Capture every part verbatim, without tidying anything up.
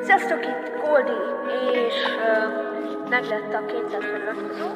Sziasztok, itt Goldi, és uh, meglett a kétszáz feliratkozó.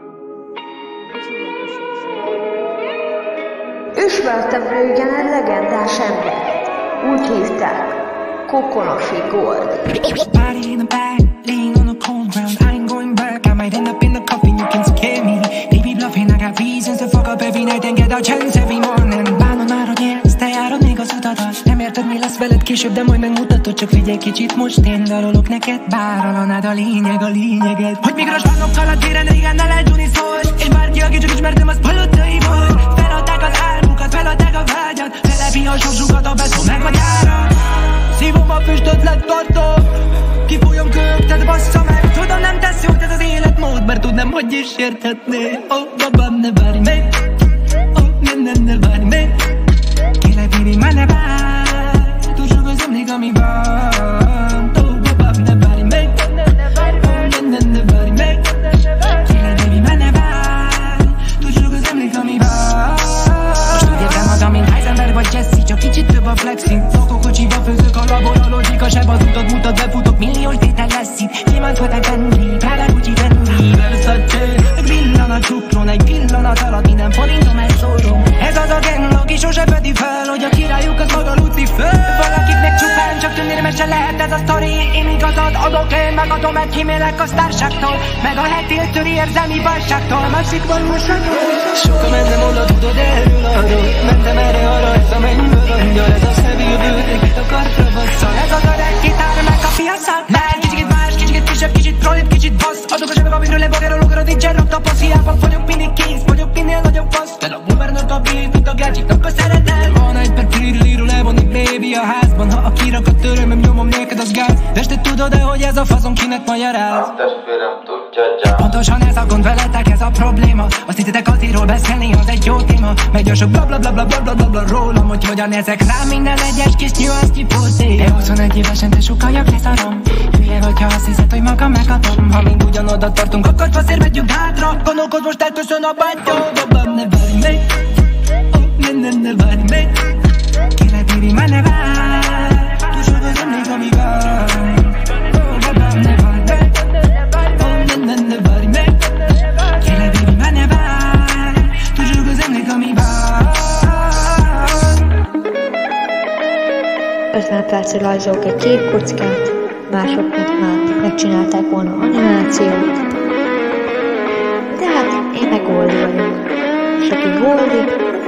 Ismertem régen egy legendás embert. Úgy hívták, Kokonosi Goldi. Body in the back, laying on the cold ground. I ain't going back, I might end up in the coffin, you can scare me. They be bluffing, I got reasons to fuck up every night and get a chance every morning. Bánom már, hogy élsz, te járod még az utadat. Nem érted, mi lesz veled később, de majd megmutatod. Csak figyelj kicsit, most én dalolok neked. Bár alanád a lényeg, a lényeged. Hogy még rosvánokkal a téren régen ne lehet Johnny szól. És bárki, aki csak ismertem, az palottai volt. Feladták az álmukat, feladták a vágyat. Telepi a sok zsugat, a beszó meg a gyára. Szívom a füstöt, lett tartó. Kifújom köptet, bassza meg. Tudom, nem tesz jót ez az életmód, mert tudnám, hogy is érthetné. Oh, babám, ne várj még. Oh, ne, ne, ne várj még. Kérlek, baby, már ne várj. Túl sok az emlék, ami van. Oh, babám, ne várj még. Oh, ne, ne, ne várj még. Kérlek, baby, már ne várj. Túl sok az emlék, ami van. Most úgy érzem magam, mint Heisenberg vagy Jesse. Csak kicsit több a flexing. Kocsiba főzök a labor, a logika seb az utat mutat, befutok, milliós tétel lesz itt. Gyémánt volt egy Bentley, Prada, Gucci, Fendi, Versace. Egy pillanat csukron, egy pillanat alatt minden forintom elszórom. Ez az a gang, aki sose fedi fel, hogy a királyuk az maga Lucifer. Valakiknek csupán csak tűnni, mert se lehet ez a sztori. Én igazad adok, én megadom, mert kímélek a sztárságtól. Meg a hetiltől érzelmi válságtól. A másikban moságtól. Sokan mennem oda, tudod, erről arról. Mentem erre arra, ez a mennyből angyal, ez a szemű bőröket a kartra basszal. Ez az öreg gitár, megkapja a szak. Meg kicsit más, kicsit kisebb, kicsit prolib, kicsit bassz. Adok a zsebek, amikről lebagerol, ugrod, nincsen rakta passz. Hiába vagyok mindig kész, vagyok minél nagyobb fasz. Fel a boomernak a beat, mint a gácsiknak a szeretet. Van egy per free-ríról levonni, baby, a házban. Ha a kirak a törömöm, nyomom néked, az gáz. De te tudod-e, hogy ez a fazon kinek magyaráz? Testvérem tudja, gyár. Pontosan ez a gond veletek, ez a probléma. Azt hiszitek azért beszélni, az egy jó téma. Megy a sok bla bla bla bla bla bla bla bla rólam, hogy hogyan ezek rám minden egyes kis nyuaszti póté. De huszonegy évesen te sokaljak leszarom. Hülye vagy, ha azt hiszed, hogy magam megadom. Ha mind ugyanoda tartunk, akkor faszért megyünk hátra. Gondolkodj, most elköszön a bátyja. Babám, ne várj még. Oh, ne, ne, ne várj még. Kérlek, baby, már ne várj. Túl sok az emlék, ami van. Oh, babám, ne várj még. Oh, ne, ne, ne várj még. Kérlek, baby, már ne várj. Túl sok az emlék, ami van. ötven percre rajzolok egy képkockát, mások mint már megcsinálták volna animációt. De hát én meg Goldi vagyok, és aki Goldi,